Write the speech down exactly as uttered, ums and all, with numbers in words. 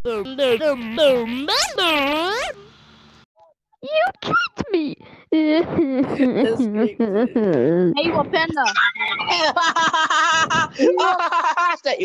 You tricked me. That's great. Hey, you a panda. That